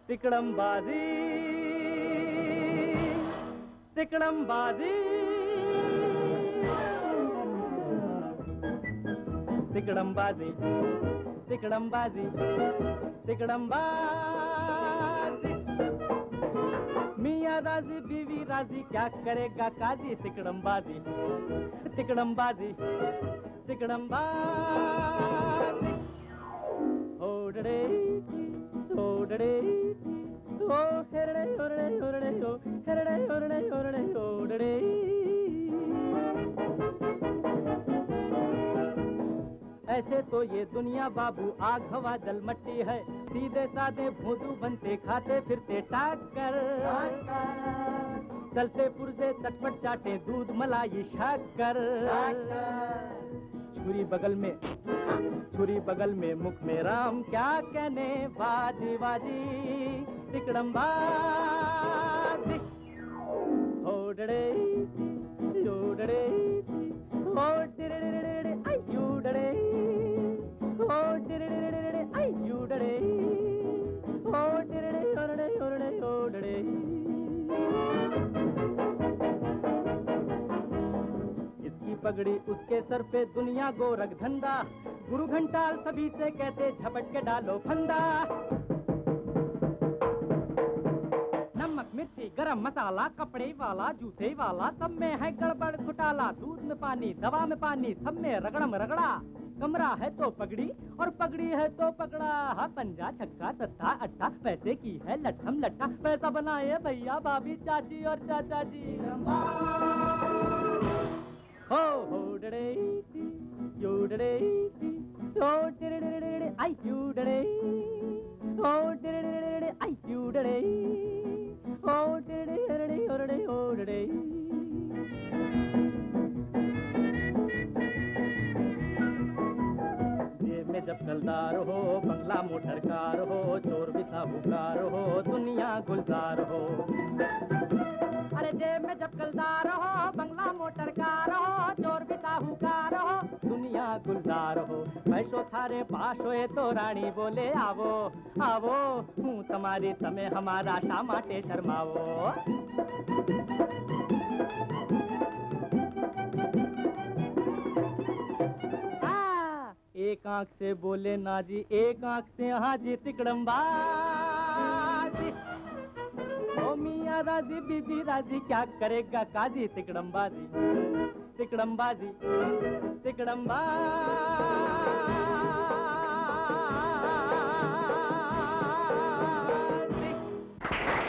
तिकड़मबाजी तिकड़मबाजी तिकड़मबाजी तिकड़मबाजी तिकड़मबाजी। मियाँ राजी बीवी राजी क्या करेगा काजी। तिकड़मबाजी तिकड़मबाजी तिकड़मबाजी। ओडड़े ओडड़े ओ हेरड़े ओरड़े ओरड़े ओ हेरड़े ओरड़े ओरड़े ओडड़े। ऐसे तो ये दुनिया बाबू आग हवा जल मट्टी है। सीधे साधे भोंदू बनते खाते फिरते टाकर। चलते पुरजे चटपट चाटे दूध मलाई शक्कर। छुरी बगल में मुख में राम क्या कहने बाजी बाजी। तिकड़मबाजी ओडड़े ओडड़े ओ डिड़ड़े आई यूडड़े ओ डिड़ड़े आई यूडड़े ओ डिड़ड़े ओरड़े ओरड़े ओडड़े। इसकी पगड़ी उसके सर पे दुनिया गोरख धंधा। गुरु घंटाल सभी से कहते झपट के डालो फंदा। नमक मिर्ची गरम मसाला कपड़े वाला जूते वाला सब में है गड़बड़ घोटाला। दूध में पानी दवा में पानी सब में रगड़म रगड़ा। कमरा है तो पगड़ी और पगड़ी है तो पकड़ा। हाँ पंजा छक्का सत्ता अट्ठा पैसे की है लट्ठम लट्ठा। पैसा बनाए भैया भाभी चाची और चाचा जी। हो डड़े यूडड़े ओ डिड़ड़े आई यूडड़े ओ डिड़ड़े आई यूडड़े ओ डिड़ड़े ओरड़े ओरड़े ओडड़े। जेब में जब कलदार हो बंगला मोटर कार हो चोर भी साहूकार हो दुनिया गुलजार हो। अरे जेब में जब कलदार हो बंगला मोटर कार हो चोर भी साहूकार हो दुनिया गुलजार हो। पैसो थारे पास होए तो रानी बोले आवो आवो हूँ तुम्हारी तमे हमारा शा माटे शर्मावो। एक आंख से बोले ना जी एक आंख से हाँ जी। तिकड़मबाजी ओ मियाँ राजी बीबी राजी क्या करेगा काजी। तिकड़मबाजी तिकड़मबाजी तिकड़मबाजी।